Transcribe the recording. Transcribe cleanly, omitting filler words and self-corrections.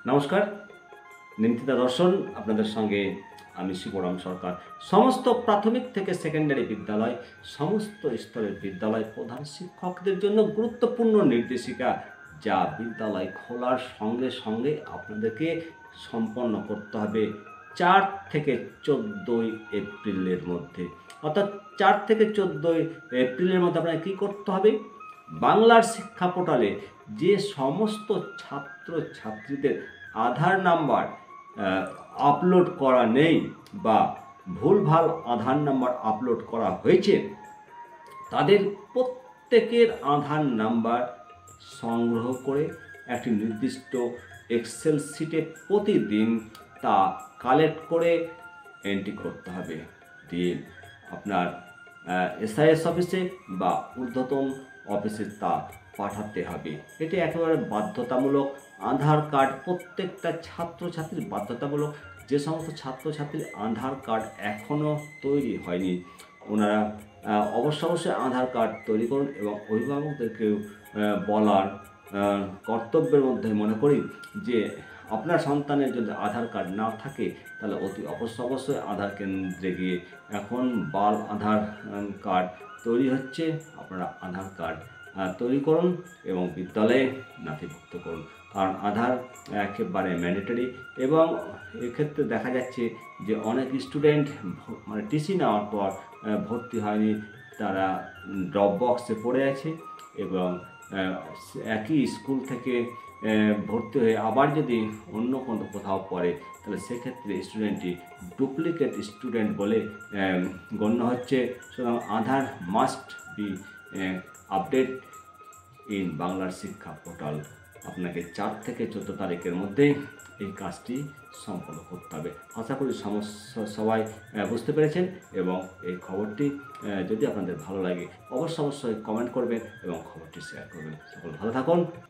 নমস্কার, nimtitadarsan আপনাদের সঙ্গে আমি শিবরাম সরকার। সমস্ত প্রাথমিক থেকে সেকেন্ডারি বিদ্যালয়, সমস্ত স্তরের বিদ্যালয় প্রধান শিক্ষকদের জন্য গুরুত্বপূর্ণ নির্দেশিকা, যা বিদ্যালয় খোলার সঙ্গে সঙ্গে আপনাদেরকে সম্পন্ন করতে হবে 4 থেকে 14 এপ্রিলের মধ্যে। অর্থাৎ 4 থেকে 14 এপ্রিলের মধ্যে আপনাকে কী করতে হবে? বাংলার শিক্ষা পোর্টালে যে সমস্ত ছাত্রছাত্রীদের আধার নাম্বার আপলোড করা নেই বা ভুলভাল আধার নাম্বার আপলোড করা হয়েছে, তাদের প্রত্যেকের আধার নাম্বার সংগ্রহ করে একটি নির্দিষ্ট এক্সেল শিটে প্রতিদিন তা কালেক্ট করে এন্ট্রি করতে হবে। দিয়ে আপনার এসআইএস অফিসে বা ঊর্ধ্বতন অফিসে তা পাঠাতে হবে। এটি একেবারে বাধ্যতামূলক। আধার কার্ড প্রত্যেকটা ছাত্রছাত্রীর বাধ্যতামূলক। যে সমস্ত ছাত্রছাত্রীর আধার কার্ড এখনও তৈরি হয়নি, ওনারা অবশ্যই আধার কার্ড তৈরি করুন। এবং অভিভাবকদেরকেও বলার কর্তব্যের মধ্যে মনে করি যে আপনার সন্তানের যদি আধার কার্ড না থাকে, তাহলে অতি অবশ্যই আধার কেন্দ্রে গিয়ে, এখন বাল আধার কার্ড তৈরি হচ্ছে, আপনারা আধার কার্ড তৈরি করুন এবং বিদ্যালয়ে নথিভুক্ত করুন। কারণ আধার একেবারে ম্যান্ডেটরি। এবং এক্ষেত্রে দেখা যাচ্ছে যে অনেক স্টুডেন্ট মানে টিসি নেওয়ার পর ভর্তি হয়নি, তারা ড্রপ বক্সে পড়ে আছে এবং একই স্কুল থেকে ভর্তি হয়ে আবার যদি অন্য কোনো কোথাও পড়ে, তাহলে সেক্ষেত্রে স্টুডেন্টটি ডুপ্লিকেট স্টুডেন্ট বলে গণ্য হচ্ছে। সুতরাং Aadhaar must be update in বাংলার শিক্ষা পোর্টাল। আপনাকে 4 থেকে 14 তারিখের মধ্যে এই কাজটি সম্পন্ন করতে হবে। আশা করি সবাই বুঝতে পেরেছেন। এবং এই খবরটি যদি আপনাদের ভালো লাগে, অবশ্যই কমেন্ট করবেন এবং খবরটি শেয়ার করবেন। সকল ভালো থাকুন।